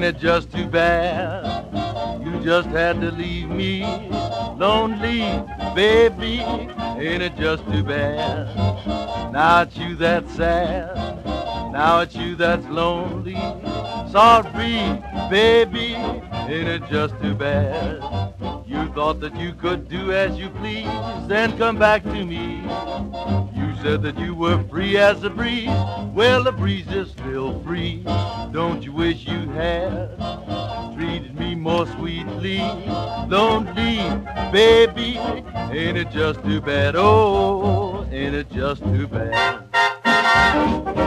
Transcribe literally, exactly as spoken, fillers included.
Ain't it just too bad? You just had to leave me lonely, baby. Ain't it just too bad? Now it's you that's sad. Now it's you that's lonely. Sorry, baby. Ain't it just too bad? You thought that you could do as you please and come back to me. You said that you were free as a breeze. Well, the breeze is still free. Don't you wish you had treated me more sweetly? Lonely, baby, ain't it just too bad? Oh, ain't it just too bad?